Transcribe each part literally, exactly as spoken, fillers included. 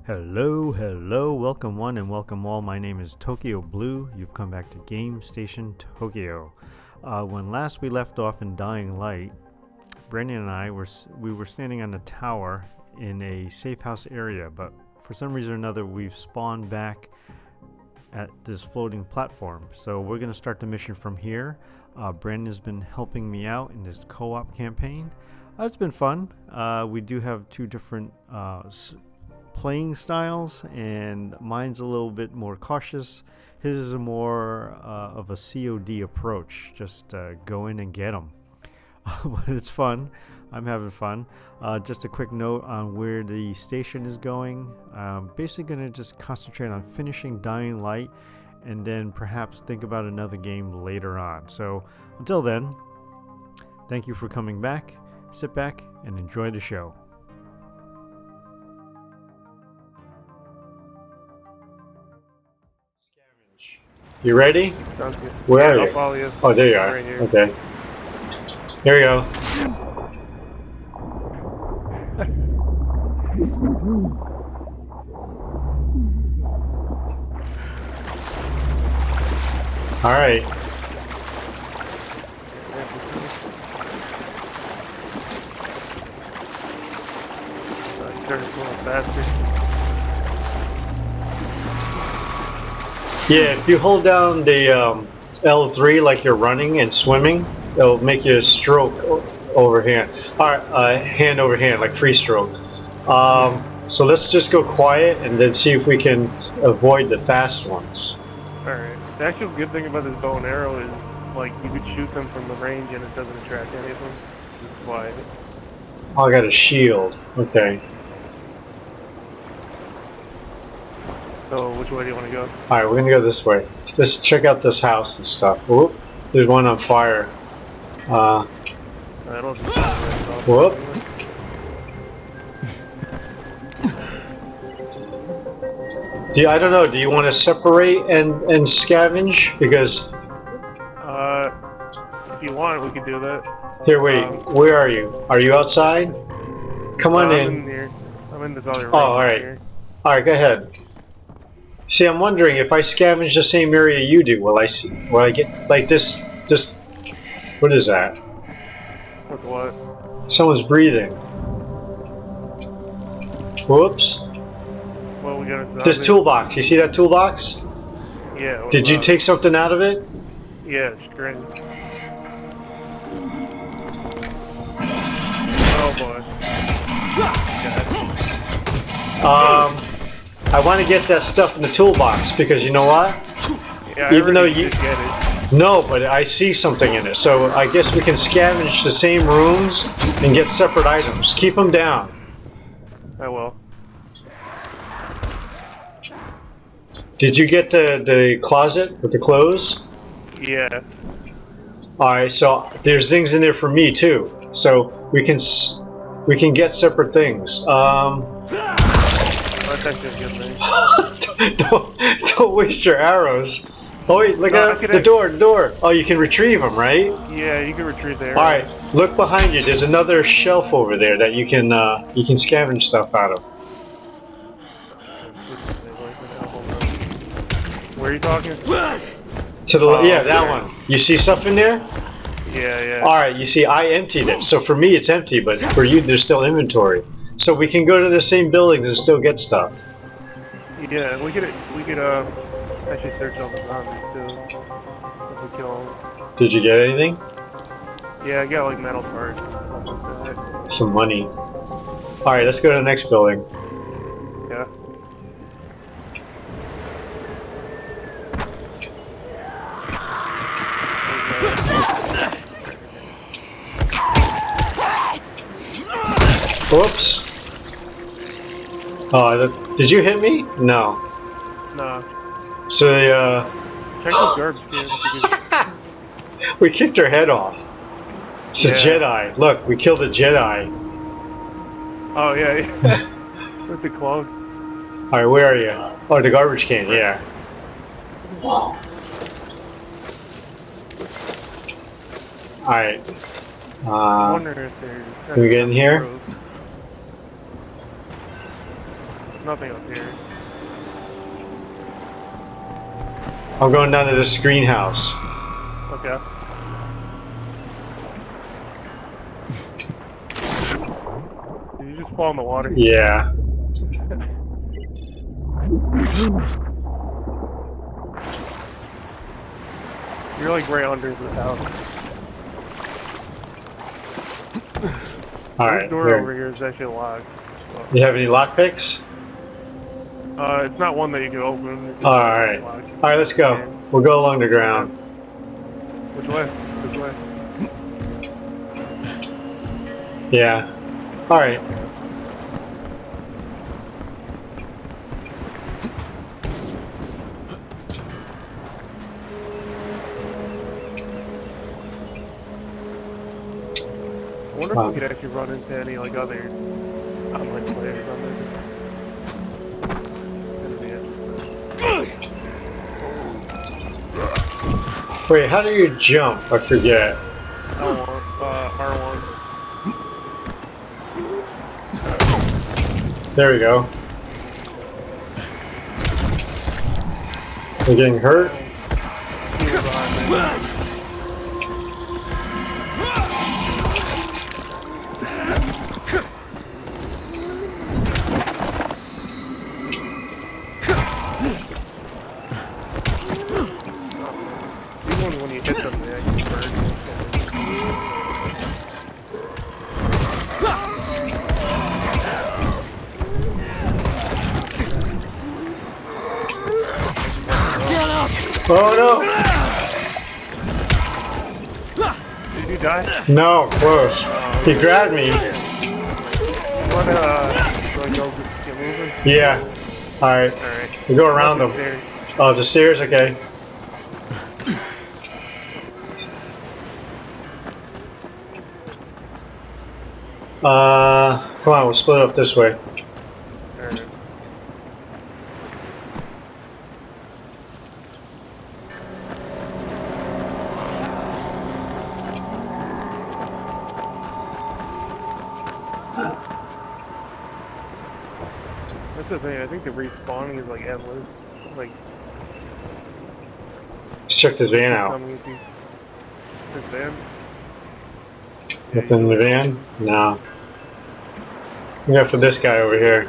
Hello, hello, welcome one and welcome all. My name is Tokyo Blue. You've come back to Game Station Tokyo. Uh, when last we left off in Dying Light, Brandon and I were we were standing on a tower in a safe house area, but for some reason or another we've spawned back at this floating platform. So we're going to start the mission from here. Uh, Brandon's been helping me out in this co-op campaign. Uh, it's been fun. Uh, we do have two different uh, playing styles, and mine's a little bit more cautious. His is a more uh, of a C O D approach, just uh, go in and get them. But it's fun. I'm having fun. Uh, just a quick note on where the station is going. I'm basically going to just concentrate on finishing Dying Light and then perhaps think about another game later on. So until then, thank you for coming back. Sit back and enjoy the show. You ready? Sounds good. Where yeah, are I'll follow you? Oh, there you are. Right here. Okay. Here we go. All right. Start a little faster. Yeah, if you hold down the um, L three like you're running and swimming, it'll make you stroke over hand. All right, uh, hand over hand, like free stroke. Um, so let's just go quiet and then see if we can avoid the fast ones. Alright. The actual good thing about this bow and arrow is, like, you could shoot them from the range and it doesn't attract any of them. It's quiet. Oh, I got a shield. Okay. So, which way do you want to go? Alright, we're gonna go this way. Let's check out this house and stuff. Whoop. There's one on fire. Uh, That'll just right whoop. Do you, I don't know, do you want to separate and, and scavenge? Because... Uh, if you want, we could do that. Here, wait, Um, where are you? Are you outside? Come on I'm in. in here. I'm in this other room. Oh, alright. Here. Alright, go ahead. See, I'm wondering if I scavenge the same area you do, will I see, will I get, like this, this, what is that? With what? Someone's breathing. Whoops. Well, we got it. This toolbox, you see that toolbox? Yeah. Did you about- take something out of it? Yeah, it's great. Oh boy. God. Um, I want to get that stuff in the toolbox because you know what? Yeah, I Even though already you did get it. no, but I see something in it, so I guess we can scavenge the same rooms and get separate items. Keep them down. I will. Did you get the the closet with the clothes? Yeah. Alright, so there's things in there for me too. So we can s we can get separate things. Um, That's actually a good thing. don't, don't waste your arrows. Oh wait, look No, I at could the act- door, the door. Oh, you can retrieve them, right? Yeah, you can retrieve there. Alright, look behind you. There's another shelf over there that you can uh, you can scavenge stuff out of. Where are you talking? To the Oh, yeah, that there. one. You see stuff in there? Yeah, yeah. Alright, you see I emptied it. So for me it's empty, but for you there's still inventory. So we can go to the same buildings and still get stuff. Yeah, we could we could uh actually search all the zombies too. If we kill them. Did you get anything? Yeah, I got like metal parts. Stuff like that. Some money. Alright, let's go to the next building. Yeah. Whoops. Oh, that, did you hit me? No. Nah. So the, uh, Check the garbage can because we kicked her head off. It's a Yeah. Jedi. Look, we killed a Jedi. oh yeah, yeah. With the cloak. Alright, where are you? Oh, the garbage can, yeah. Alright. I Uh, wonder if there's. can we get in here? nothing up here. I'm going down to this greenhouse. Okay. Did you just fall in the water? Yeah. You're like right under the house. Alright. This door Here. over here is actually locked. So. You have any lockpicks? Uh, it's not one that you can open. Alright. Alright, let's go. Okay. We'll go along the ground. Which way? Which way? Yeah. Alright. I wonder if we could actually run into any like other online players on there. Wait, how do you jump? I forget. L one, uh, R one. There we go. You're getting hurt? Here behind me. When you hit them, they actually burn. Oh no! Did you die? No, close. Uh, He grabbed me. What, uh, do I go get moving? Yeah. Alright. Alright. We go around them. Oh, the stairs? Okay. Uh, come on, we'll split up this way. Alright. That's the thing, I think the respawning is like endless. Like, Let's check this van out. This van? Nothing in the van? No. We got for this guy over here.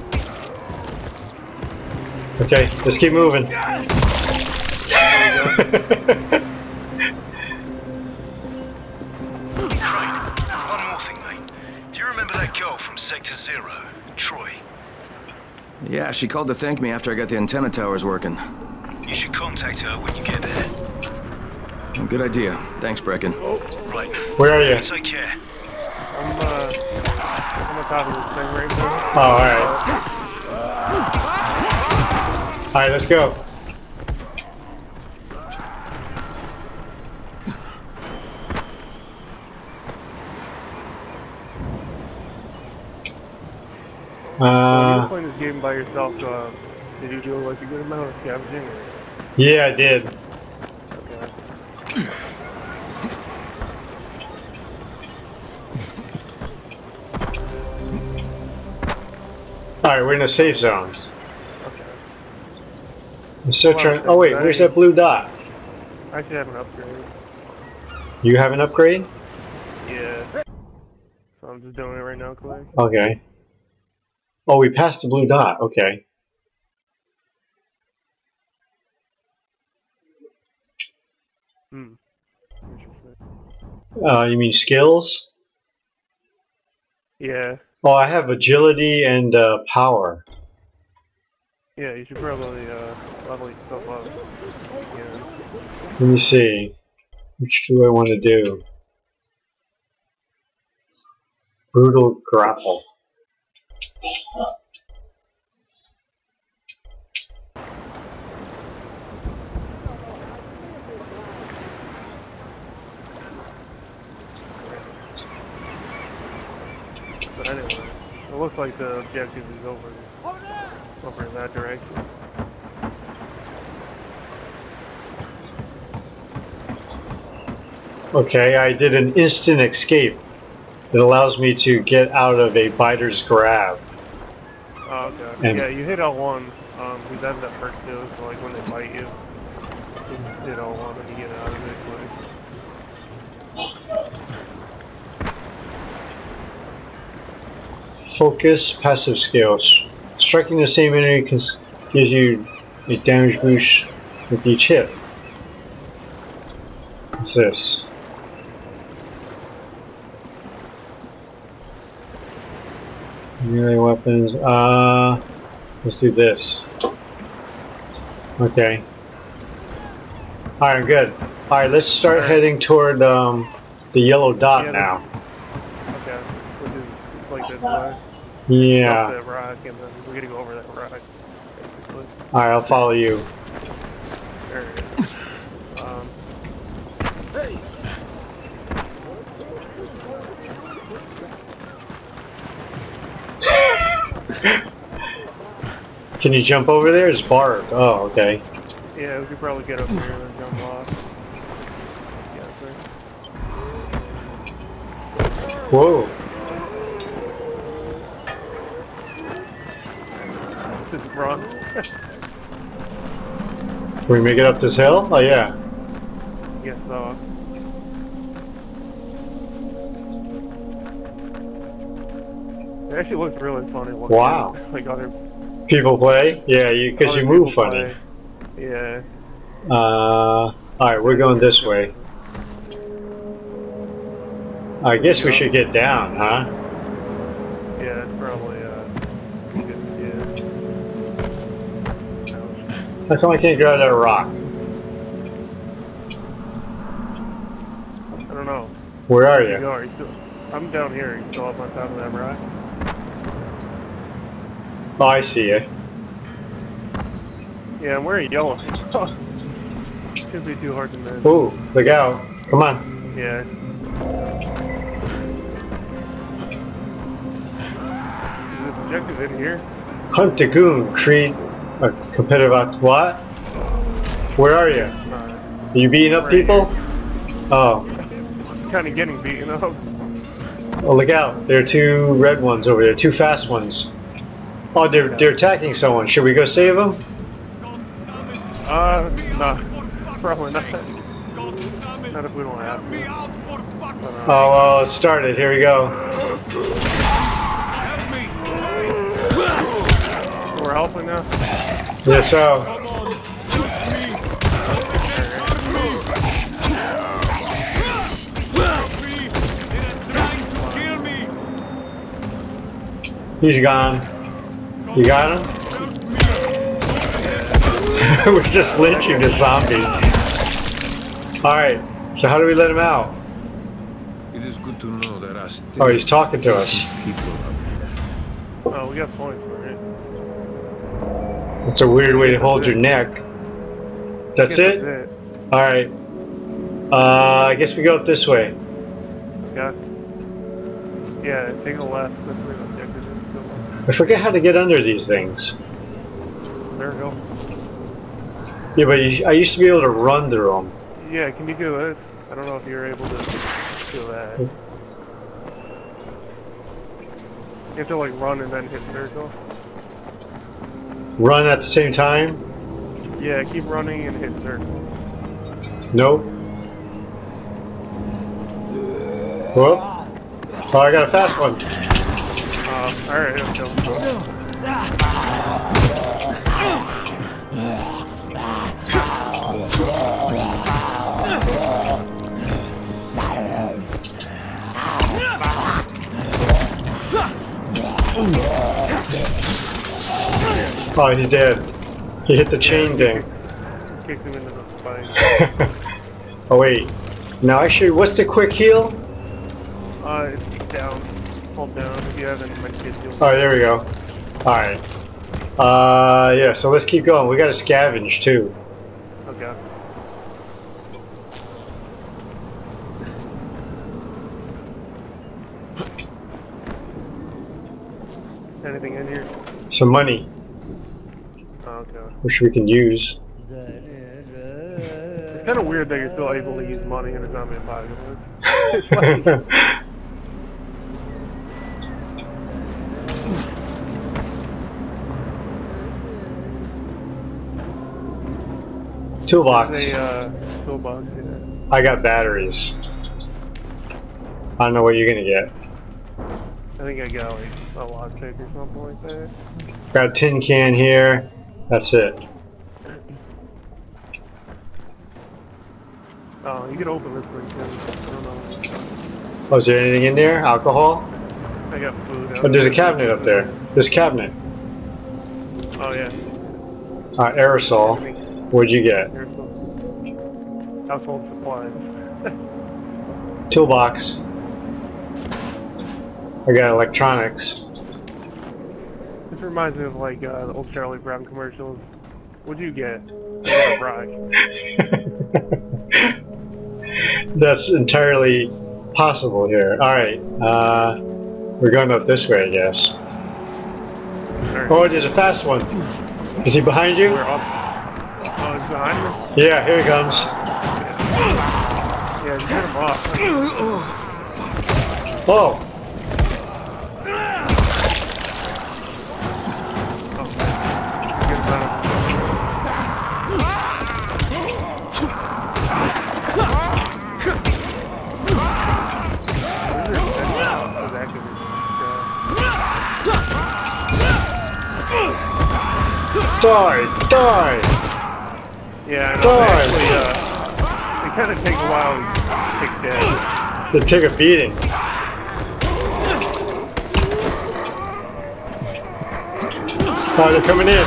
Okay, let's keep moving. Right, one more thing, mate. Do you remember that girl from Sector Zero, Troy? Yeah, she called to thank me after I got the antenna towers working. You should contact her when you get there. Oh, good idea. Thanks, Brecken. Oh, right. Where are you? Take care. I'm, uh, I'm on top of this thing right now. Oh, alright. Alright, let's go. Uh, when you Uh, were playing this game by yourself, uh, did you do like a good amount of scavenging? Or? yeah, I did. Okay. Alright, we're in a safe zone. Okay. I'm still trying. Oh wait, where's that blue dot? I actually have an upgrade. You have an upgrade? Yeah. So I'm just doing it right now, Clay. Okay. Oh, we passed the blue dot. Okay. Hmm. Interesting. Uh, you mean skills? Yeah. Oh, I have agility and uh, power. Yeah, you should probably uh, level yourself up. Yeah. Let me see. Which do I want to do? Brutal grapple. But anyway, it looks like the objective is over, over in that direction. Okay, I did an instant escape. It allows me to get out of a biter's grab. Oh, okay. And Yeah, you hit L one. Um, because that's that perk too. So like when they bite you, you hit L one and you get out of it quick. focus, passive skills. Striking the same enemy gives you a damage boost with each hit. What's this? Melee weapons. Uh, let's do this. Okay. Alright, I'm good. Alright, let's start All right. heading toward um, the yellow dot Yeah, now. Okay. Which is it's like this way. Yeah. Up that rock, and then we're gonna go over that rock. Basically. Alright, I'll follow you. There it is. Um. Hey. Can you jump over there? It's barbed. Oh, okay. Yeah, we could probably get up here and then jump off. Yeah, Whoa. Just run. Can we make it up this hill? Oh, yeah. Guess so. It actually looks really funny. Looking Wow. at, like other People play? Yeah, you because other you move people funny. play. Yeah. Uh, alright, we're going this way. I guess we should get down, huh? Yeah, it's probably uh good, yeah. How come I can't grab that rock? I don't know. Where are Where you you? go? Are you still, I'm down here. Are you still up on top of that rock? Oh, I see you. Yeah, I'm wearing yellow. Shouldn't be too hard to miss. Ooh, look out. Come on. Yeah. Is this objective in here? Hunt the goon. Create a competitive act. What? Where are you? Uh, Are you beating up Right people? Oh. kind of getting beaten up. Oh, look out. There are two red ones over there. Two fast ones. Oh, they're, they're attacking someone. Should we go save them? Uh, no. Probably not. Not if we don't have to. But, uh, Oh, well, it started. Here we go. We're helping now? Yes, so. He's gone. You got him? We're just lynching the zombie. Alright, so how do we let him out? It is good to know that I still Oh, he's talking to us. people up there. Oh, we got points for it. It's a weird way to hold your neck. That's Guess it? That's it. Alright. Uh, I guess we go up this way. Got. Yeah, take a left. That's where the objective is. Go left. I forget how to get under these things. There we go. Yeah, but you, I used to be able to run through them. Yeah, can you do this? I don't know if you're able to do that. You have to like run and then hit circle. Run at the same time? Yeah, keep running and hit circle. Nope. Whoop. Oh, I got a fast one. Uh, alright, let's go. Oh, he's dead. He hit the chain thing. Kicked him into the spine. Oh, wait. Now, actually, what's the quick heal? Uh, it's down. Hold down if you haven't medkit heal. Oh, there we go. Alright. Uh, yeah, so let's keep going. We gotta scavenge, too. Okay. Anything in here? Some money, Oh, okay. which we can use. It's kind of weird that you're still able to use money in a zombie apocalypse. It's like, Toolbox. There's a uh, toolbox, yeah. I got batteries. I don't know what you're gonna get. I think I got like a lockpick or something like that. Got a tin can here. That's it. Oh, you can open this thing too. I don't know. Oh, is there anything in there? Alcohol? I got food. Oh, there's a cabinet up there. This cabinet. Oh yeah. Uh, aerosol. What'd you get? Household supplies. Toolbox. I got electronics. This reminds me of like uh, the old Charlie Brown commercials. What'd you get? I got a rock. That's entirely possible here. Alright, uh, we're going up this way, I guess. Right. Oh, there's a fast one. Is he behind you? We're up. Oh, he's behind me? Yeah, here he comes. Yeah, just hit him off. Oh! Get him out. Die! Die! Yeah, I know. Die! Actually, uh, it kind of takes a while to take dead. They take a beating. Oh, they're coming in.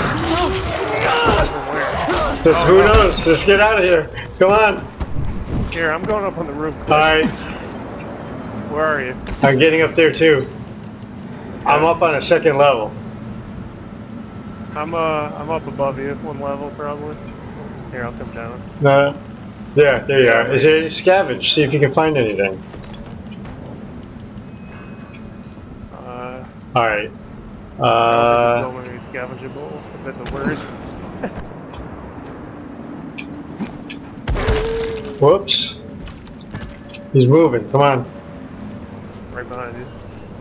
Just, who knows? Just get out of here. Come on. Here, I'm going up on the roof. Alright. Where are you? I'm getting up there too. I'm up on a second level. I'm uh, I'm up above you, one level probably. Here, I'll come down. No. Yeah, there you are. Is there any scavenge? See if you can find anything. Uh. Alright. Uh. Uh. So many scavengeable, if that's a word. Whoops. He's moving. Come on. Right behind you.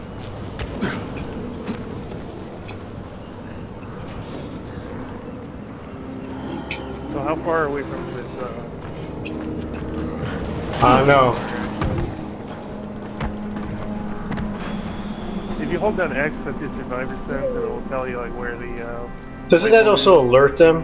So how far are we from this, uh... I don't know. If you hold down X, that's your survivor sense, and it'll tell you, like, where the, uh... Doesn't that also alert them?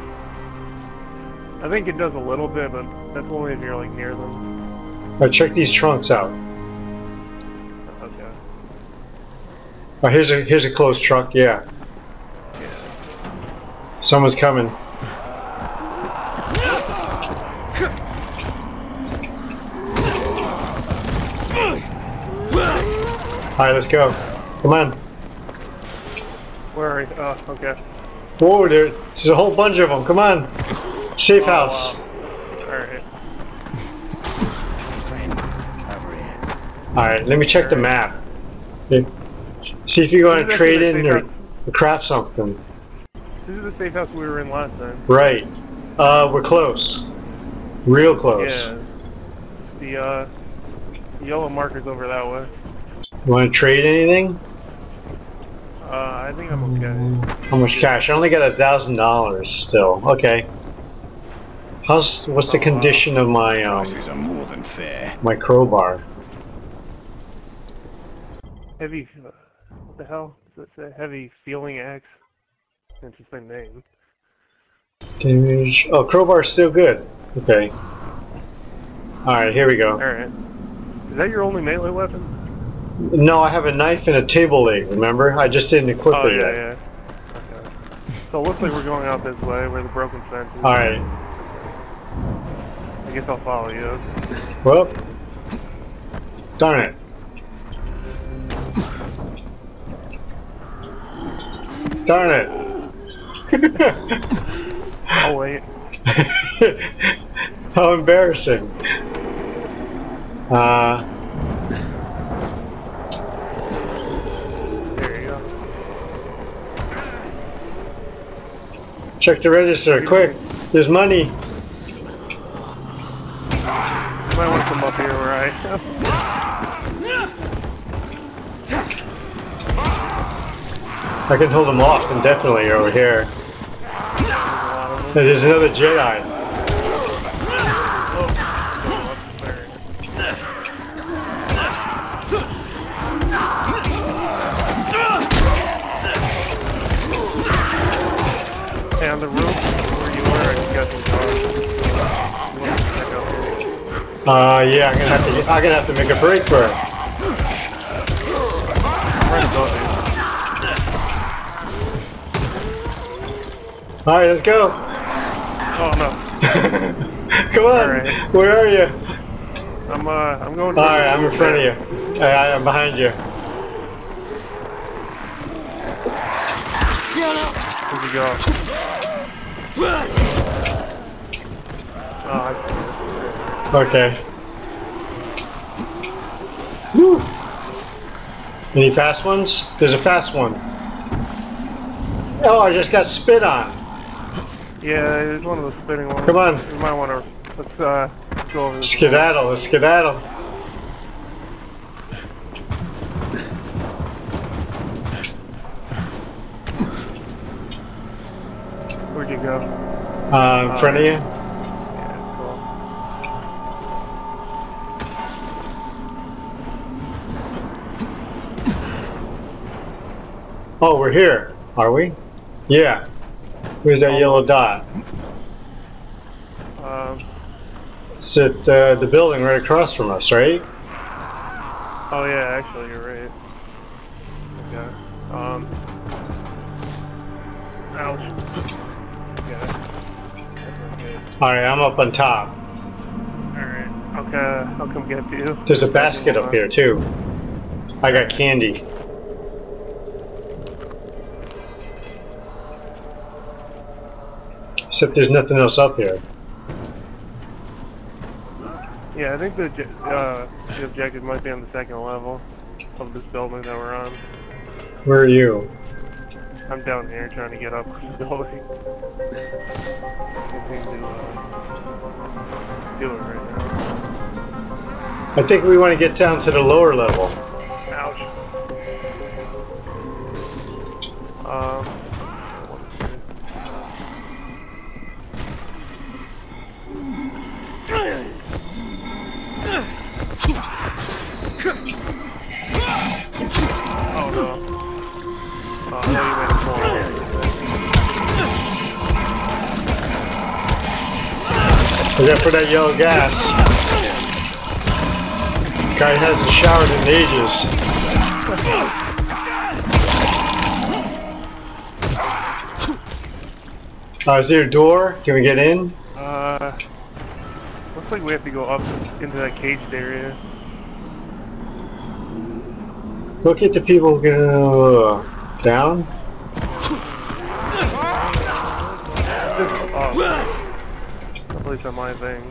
I think it does a little bit, but that's only if you're, like, near them. Alright, check these trunks out. Okay. Oh, here's a here's a closed truck. Yeah. Yeah. Someone's coming. Alright, let's go. Come on. Where are you? Oh, okay. Whoa, there, there's a whole bunch of them. Come on. Safe Oh, house. wow. Alright. Alright, let me check the map. Okay. See if you want to trade in or, or craft something. This is the safe house we were in last time. Right. Uh, we're close. Real close. Yeah. The, uh, yellow marker's over that way. You want to trade anything? Uh, I think I'm okay. How much cash? I only got a thousand dollars still. Okay. How's what's the Oh, condition wow. of my um Prices are more than fair. my crowbar? Heavy, uh, what the hell does it say? Heavy feeling axe. Interesting name. Damage. Oh, crowbar's still good. Okay. All right, here we go. Alright. Is that your only melee weapon? No, I have a knife and a table leg. Remember? I just didn't equip Oh, it yeah, yet. yeah. Okay. So it looks like we're going out this way, where the broken fence is. All right. I guess I'll follow you. Well, darn it. Darn it. I'll wait. How embarrassing. Uh, There you go. check the register, quick. There's money. You might want to come up here where I am. I can hold them off indefinitely over here. There's a lot of them. Hey, there's another Jedi. Uh, yeah, I'm gonna have to. I'm gonna have to make a break for it. Right above you. All right, let's go. Oh no. Come on. Right. Where are you? I'm uh, I'm going. All right, I'm in front of you. I, I'm behind you. Where'd you go? Oh, I see it. Okay. Woo. Any fast ones? There's a fast one. Oh, I just got spit on. Yeah, it's one of those spinning ones. Come on. You might want to. Let's uh, go over this. Skedaddle. Let's skedaddle. Where'd you go? Uh, in front of you. Yeah, cool. Oh, we're here. Are we? Yeah. Where's that yellow dot? Um, It's at uh, the building right across from us, right? oh yeah, actually you're right. Okay. Um. Ouch. Yeah. Alright, I'm up on top. Alright. Okay, I'll come get you. There's a basket up here too. I got candy. Except there's nothing else up here. Yeah, I think the obje- uh, the objective might be on the second level of this building that we're on. Where are you? I'm down here trying to get up the building. Anything to uh, do it right now. I think we want to get down to the lower level. Ouch. Um. Oh no. Oh, I know you made a fall. Is that for that yellow gas? Guy hasn't showered in ages. Uh, is there a door? Can we get in? Uh, looks like we have to go up into that caged area. Look at the people go down. Oh, at least on my thing.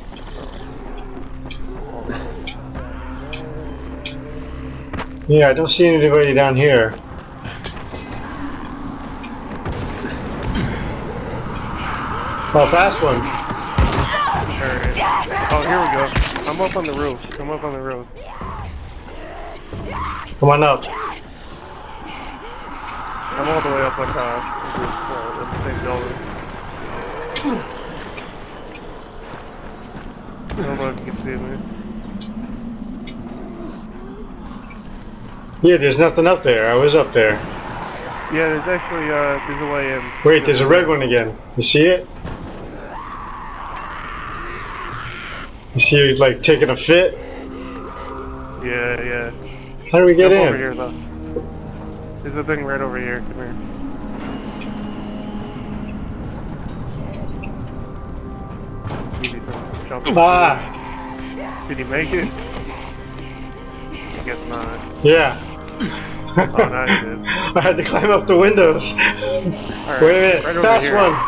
Yeah, I don't see anybody down here. Oh, fast one. Alright. Oh, here we go. I'm up on the roof. I'm up on the roof. Come on up. I'm all the way up on top of this, uh, of the same building. I don't know if you can see me. Yeah, there's nothing up there. I was up there. Yeah, there's actually, uh, there's a way in. Wait, there's a red one again. You see it? You see it like taking a fit? Yeah, yeah. How do we get Jump in? over here, though. There's a thing right over here. Come here. Easy thing. Jump. Ah! Did he make it? I guess not. Yeah. Oh, no, he did. I had to climb up the windows. Alright, Wait a minute. right over Fast here. one.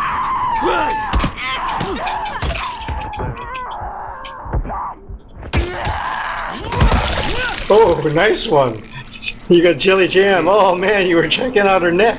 Oh, nice one. You got jelly jam. Oh man, you were checking out her neck.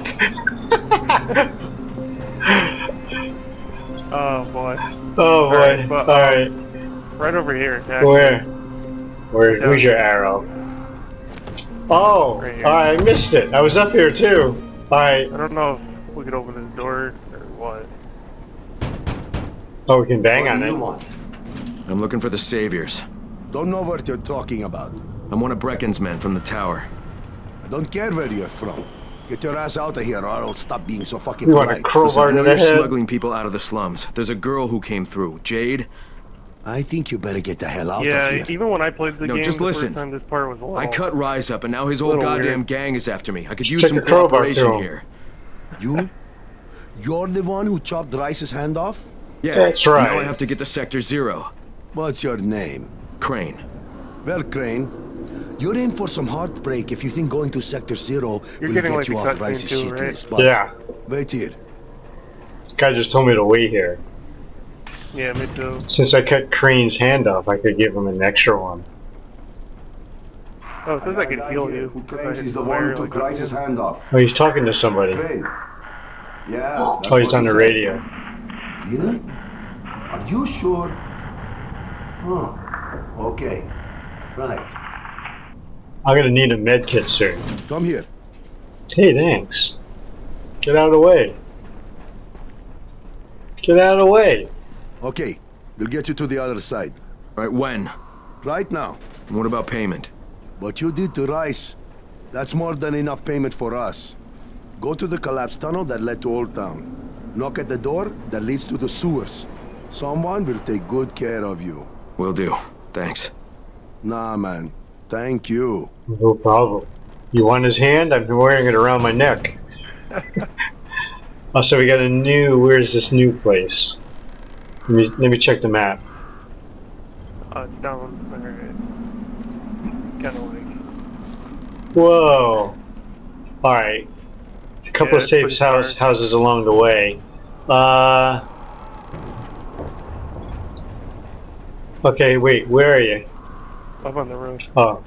Oh boy. Oh boy. Alright, but, All um, right. Right over here. Actually. Where? Where? Down Where's your here. arrow? Oh, Right here. I missed it. I was up here too. All right. I don't know if we could open this door or what. Oh, we can bang on it. I'm looking for the saviors. Don't know what you're talking about. I'm one of Brecken's men from the tower. I don't care where you're from. Get your ass out of here or I'll stop being so fucking You want a polite. crowbar Listen, I to know the you're head? smuggling people out of the slums. There's a girl who came through, Jade. I think you better get the hell out Yeah, of here. even when I played the No, game just the listen. first time, this part was a little... I cut Rise up, and now his whole Little goddamn weird. gang is after me. I could use Check some the crowbar cooperation through 'em. here. You? You're the one who chopped Rice's hand off? Yeah, That's right. Now I have to get to Sector Zero. What's your name? Crane. Well, Crane, you're in for some heartbreak if you think going to Sector Zero You're will getting, get like, you the off cutscene Rice's too, shit right? list. But Yeah. wait here. This guy just told me to wait here. Yeah, me too. Since I cut Crane's hand off, I could give him an extra one. Oh, it says I could heal you. Who if I claims hit he's the the one fire, who took like, Rice's hand off? Oh, he's talking to somebody. Crane. Yeah. that's Oh, he's what on he the said. radio. Really? Are you sure? Huh. Okay. Right. I'm gonna need a med kit soon. Come here. Hey, thanks. Get out of the way. Get out of the way. Okay. We'll get you to the other side. Right, when? Right now. And what about payment? What you did to Rice, that's more than enough payment for us. Go to the collapsed tunnel that led to Old Town. Knock at the door that leads to the sewers. Someone will take good care of you. Will do. Thanks. Nah, man. Thank you. No problem. You want his hand? I've been wearing it around my neck. Oh, so we got a new. Where's this new place? Let me let me check the map. Uh, it's down. Alright. Kinda like... Whoa. All right. A couple Yeah, of it's safe pretty house, far. houses along the way. Uh. Okay, wait. Where are you? Up on the roof. Oh.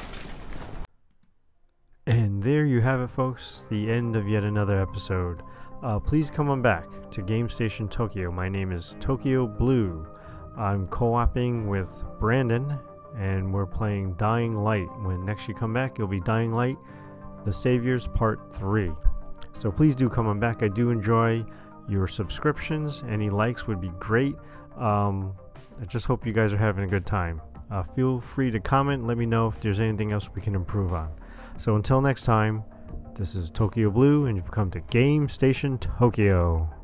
And there you have it, folks, the end of yet another episode. Uh, please come on back to Game Station Tokyo. My name is Tokyo Blue. I'm co-oping with Brandon, and we're playing Dying Light. When next you come back, it'll be Dying Light, The Saviors Part three. So please do come on back. I do enjoy your subscriptions. Any likes would be great. Um, I just hope you guys are having a good time. Uh, feel free to comment. Let me know if there's anything else we can improve on. So until next time, this is Tokyo Blue, and you've come to Game Station Tokyo.